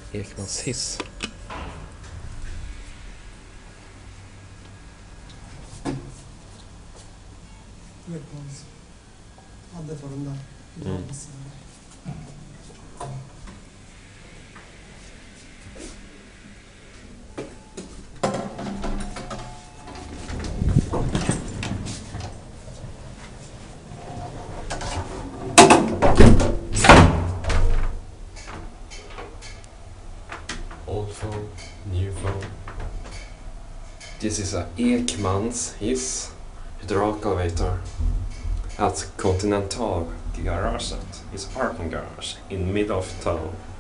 Ekmans Hiss. Ekmans hade för den där hydrauliska. Old phone, new phone. This is a Ekmans Hiss hydraulic elevator at Continentalgaraget. It's a parking garage in middle of town.